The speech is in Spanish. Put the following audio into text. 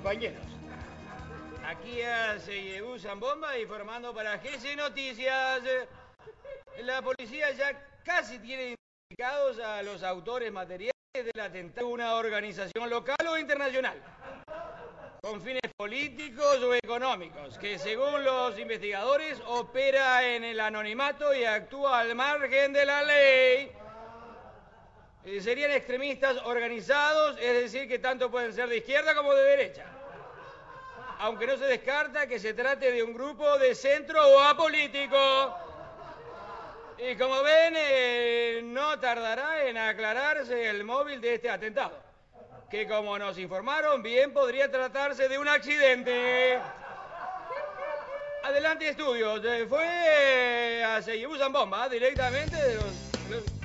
compañeros. Aquí se usan bombas informando para GC Noticias. La policía ya casi tiene identificados a los autores materiales del atentado de una organización local o internacional, con fines políticos o económicos, que según los investigadores opera en el anonimato y actúa al margen de la ley. Serían extremistas organizados, es decir, que tanto pueden ser de izquierda como de derecha, aunque no se descarta que se trate de un grupo de centro o apolítico. Y como ven, no tardará en aclararse el móvil de este atentado, que como nos informaron, bien podría tratarse de un accidente. Adelante, estudios. Fue a Usan Bomba directamente de los